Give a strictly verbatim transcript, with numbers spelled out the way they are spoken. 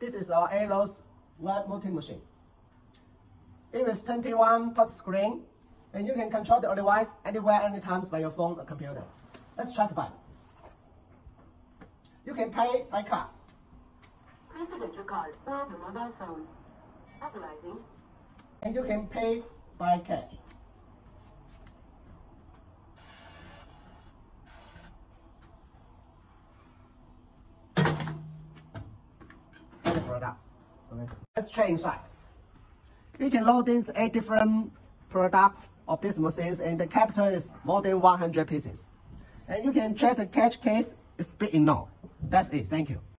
This is our A-Loss web multi machine. It is twenty-one touch screen, and you can control the device anywhere, anytime by your phone or computer. Let's try to buy. You can pay by card. Please select your card or your mobile phone. Authorizing. And you can pay by cash. The product. Okay. Let's try inside. You can load in eight different products of these machines, and the capital is more than one hundred pieces. And you can check the cash case is big enough. That's it. Thank you.